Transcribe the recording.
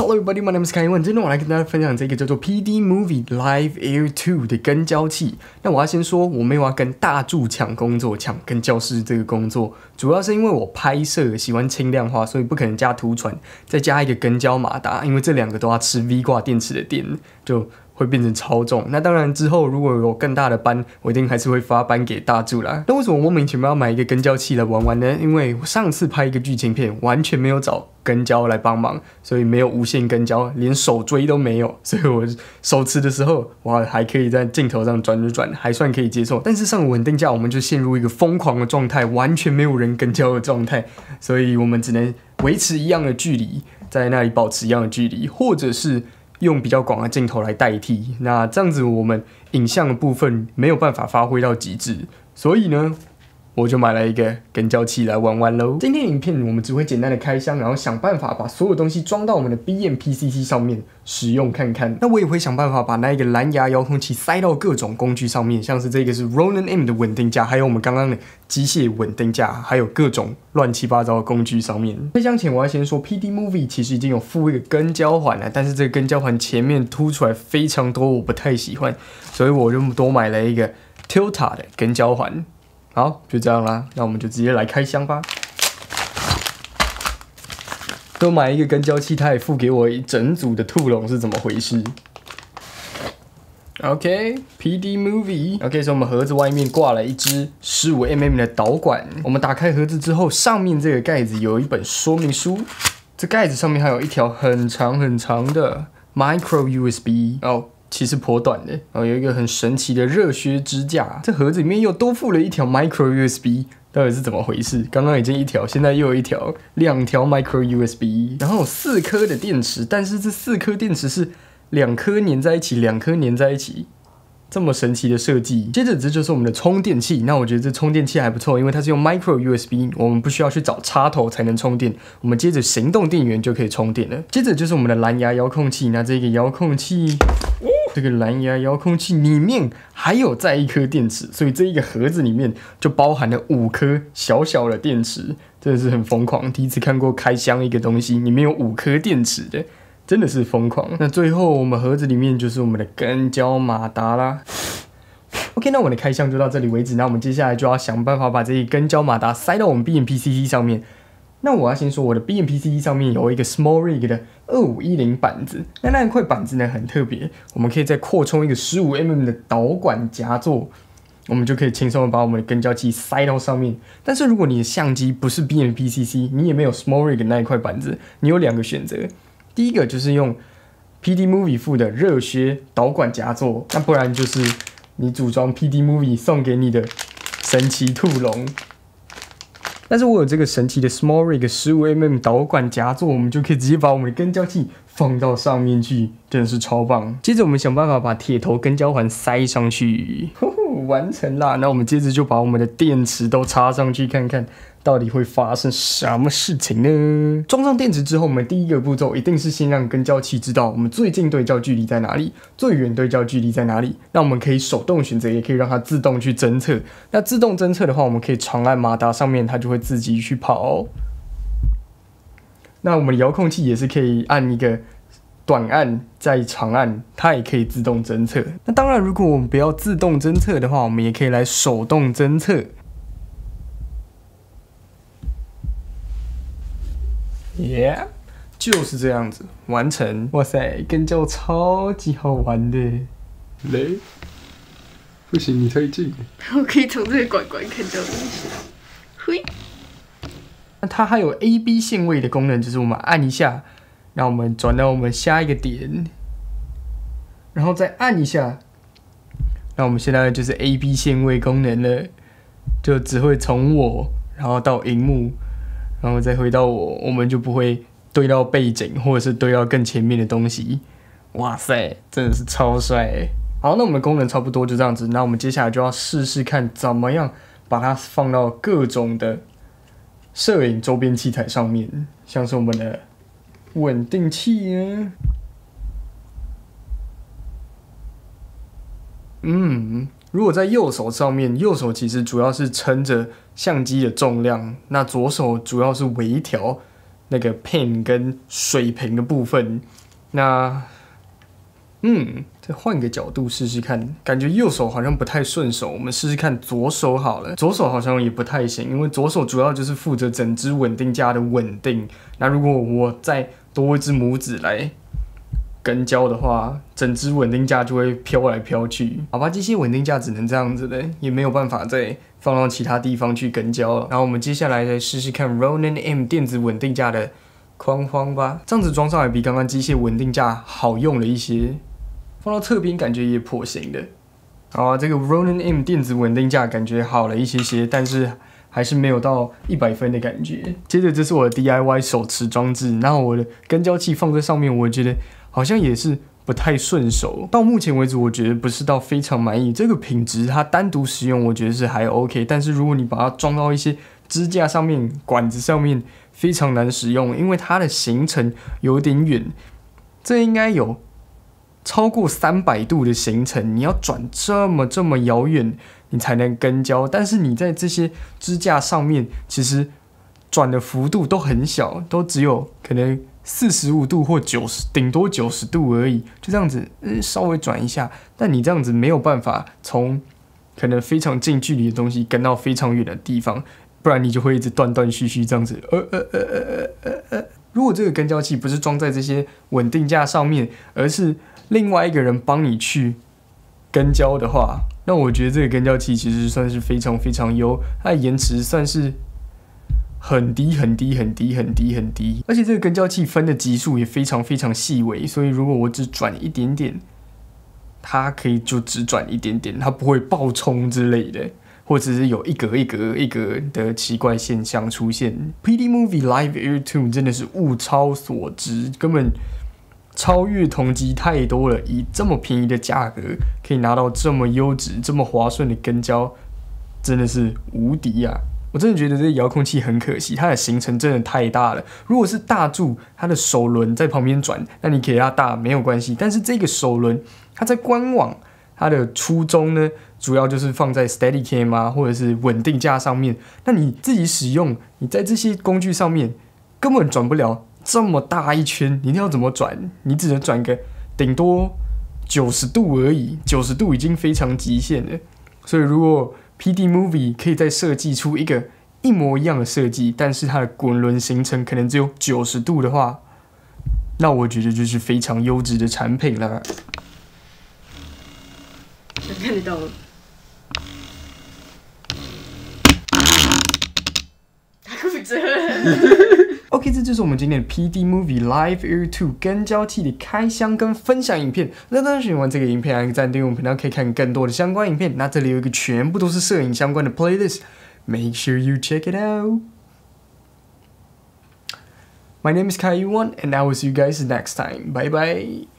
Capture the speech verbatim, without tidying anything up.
Hello everybody, my name is 凯文。今天我来跟大家分享这个叫做 P D Movie Live Air 二 的跟焦器。那我要先说，我没有要跟大柱抢工作，抢跟焦室这个工作，主要是因为我拍摄喜欢轻量化，所以不可能加图传，再加一个跟焦马达，因为这两个都要吃 V 挂电池的电，就会变成超重。那当然之后如果有更大的班，我一定还是会发班给大柱啦。那为什么我莫名其妙要买一个跟焦器来玩玩呢？因为我上次拍一个剧情片，完全没有找跟焦来帮忙，所以没有无线跟焦，连手锥都没有，所以我手持的时候，我还可以在镜头上转着转，还算可以接受。但是上稳定架，我们就陷入一个疯狂的状态，完全没有人跟焦的状态，所以我们只能维持一样的距离，在那里保持一样的距离，或者是用比较广的镜头来代替。那这样子，我们影像的部分没有办法发挥到极致，所以呢，我就买了一个跟焦器来玩玩喽。今天影片我们只会简单的开箱，然后想办法把所有东西装到我们的 B M P C C 上面使用看看。那我也会想办法把那一个蓝牙遥控器塞到各种工具上面，像是这个是 Ronin M 的稳定架，还有我们刚刚的机械稳定架，还有各种乱七八糟的工具上面。开箱前我要先说 ，P D Movie 其实已经有附一个跟焦环了，但是这个跟焦环前面凸出来非常多，我不太喜欢，所以我就多买了一个 Tilta 的跟焦环。好，就这样啦，那我们就直接来开箱吧。多买一个跟焦器，他也付给我一整组的兔笼，是怎么回事 ？OK，P D Movie。OK， 所以我们盒子外面挂了一支十五 mm 的导管。我们打开盒子之后，上面这个盖子有一本说明书，这盖子上面还有一条很长很长的 Micro U S B 哦。其实颇短的，然后有一个很神奇的热靴支架，这盒子里面又多附了一条 Micro U S B， 到底是怎么回事？刚刚已经一条，现在又有一条，两条 Micro U S B， 然后有四颗的电池，但是这四颗电池是两颗粘在一起，两颗粘在一起。这么神奇的设计，接着这就是我们的充电器。那我觉得这充电器还不错，因为它是用 Micro U S B， 我们不需要去找插头才能充电，我们接着行动电源就可以充电了。接着就是我们的蓝牙遥控器，那这个遥控器，这个蓝牙遥控器里面还有再一颗电池，所以这一个盒子里面就包含了五颗小小的电池，真的是很疯狂。第一次看过开箱一个东西里面有五颗电池的。真的是疯狂。那最后我们盒子里面就是我们的跟焦马达啦。OK， 那我们的开箱就到这里为止。那我们接下来就要想办法把这一跟焦马达塞到我们 B M P C C 上面。那我要先说，我的 B M P C C 上面有一个 Small Rig 的二五一零板子。那那一块板子呢很特别，我们可以再扩充一个十五 mm 的导管夹座。我们就可以轻松的把我们的跟焦器塞到上面。但是如果你的相机不是 B M P C C， 你也没有 Small Rig 那一块板子，你有两个选择。第一个就是用 P D Movie 附的热靴导管夹座，那不然就是你组装 P D Movie 送给你的神奇兔笼。但是我有这个神奇的 Small Rig 十五 mm 导管夹座，我们就可以直接把我们的跟焦器放到上面去，真的是超棒。接着我们想办法把铁头跟焦环塞上去，呵呵，完成啦。那我们接着就把我们的电池都插上去，看看到底会发生什么事情呢？装上电池之后，我们第一个步骤一定是先让跟焦器知道我们最近对焦距离在哪里，最远对焦距离在哪里。那我们可以手动选择，也可以让它自动去侦测。那自动侦测的话，我们可以长按马达上面，它就会自己去跑。那我们的遥控器也是可以按一个短按再长按，它也可以自动侦测。那当然，如果我们不要自动侦测的话，我们也可以来手动侦测。Yeah， 就是这样子完成。哇塞，跟焦超级好玩的。雷，不行，你太近。 我可以从这个管管看到东西。嘿。 那它还有 A、B 限位的功能，就是我们按一下，让我们转到我们下一个点，然后再按一下，那我们现在就是 A、B 限位功能了，就只会从我，然后到荧幕。然后再回到我，我们就不会对到背景，或者是对到更前面的东西。哇塞，真的是超帅欸！好，那我们的功能差不多就这样子。那我们接下来就要试试看怎么样把它放到各种的摄影周边器材上面，像是我们的稳定器啊，嗯。如果在右手上面，右手其实主要是撑着相机的重量，那左手主要是微调那个 pen 跟水平的部分。那嗯，再换个角度试试看，感觉右手好像不太顺手，我们试试看左手好了。左手好像也不太行，因为左手主要就是负责整只稳定架的稳定。那如果我再多一只拇指来跟胶的话，整只稳定架就会飘来飘去。好吧，机械稳定架只能这样子的，也没有办法再放到其他地方去跟胶了。然后我们接下来来试试看 Ronin M 电子稳定架的框框吧，这样子装上来比刚刚机械稳定架好用了一些。放到侧边感觉也颇行的。好啊，这个 Ronin M 电子稳定架感觉好了一些些，但是还是没有到一百分的感觉。接着这是我的 D I Y 手持装置，然后我的跟胶器放在上面，我觉得好像也是不太顺手。到目前为止，我觉得不是到非常满意。这个品质它单独使用，我觉得是还 OK， 但是如果你把它装到一些支架上面、管子上面，非常难使用，因为它的行程有点远，这应该有超过三百度的行程，你要转这么这么遥远，你才能跟胶。但是你在这些支架上面，其实转的幅度都很小，都只有可能四十五度或九十，顶多九十度而已。就这样子，嗯，稍微转一下。但你这样子没有办法从可能非常近距离的东西跟到非常远的地方，不然你就会一直断断续续这样子。呃呃呃呃呃呃。如果这个跟胶器不是装在这些稳定架上面，而是另外一个人帮你去跟胶的话，那我觉得这个跟胶器其实算是非常非常优，它的延迟算是很低很低很低很低很低，而且这个跟胶器分的级数也非常非常细微，所以如果我只转一点点，它可以就只转一点点，它不会爆冲之类的，或者是有一格一格一格的奇怪现象出现。P D Movie Live Air 二真的是物超所值，根本超越同级太多了，以这么便宜的价格可以拿到这么优质、这么划算的跟胶，真的是无敌啊！我真的觉得这个遥控器很可惜，它的行程真的太大了。如果是大柱，它的手轮在旁边转，那你给它大没有关系。但是这个手轮，它在官网，它的初衷呢，主要就是放在 Steadicam 啊，或者是稳定架上面。那你自己使用，你在这些工具上面根本转不了这么大一圈，你要怎么转？你只能转个顶多九十度而已，九十度已经非常极限了。所以如果 P D Movie 可以再设计出一个一模一样的设计，但是它的滚轮行程可能只有九十度的话，那我觉得就是非常优质的产品了。 想看得到吗？他骨折了。 OK， 这就是我们今天的 P D Movie Live Air 二跟胶器的开箱跟分享影片。那当然喜欢这个影片，按个赞，订阅我们频道可以看更多的相关影片。那这里有一个全部都是摄影相关的 playlist，make sure you check it out. My name is Kai Yuan, and I will see you guys next time. Bye bye.